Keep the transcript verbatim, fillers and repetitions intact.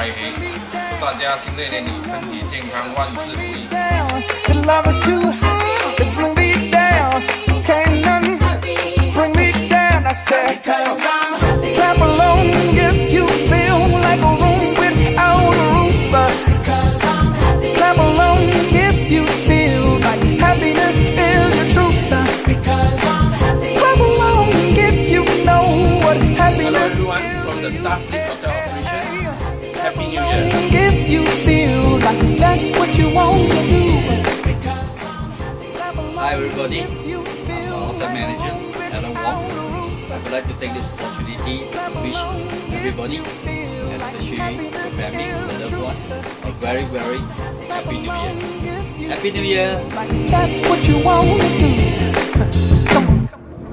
开黑，祝大家新的一年里身体健康，万事如意。 The Starfleet Hotel operation. Happy New Year! If you feel like that's what you want to do. Hi everybody, I'm our hotel manager, Alan Wong. I would like to take this opportunity to wish everybody, especially your family, the loved one, a very very Happy New Year. Happy New Year! That's what you want to do.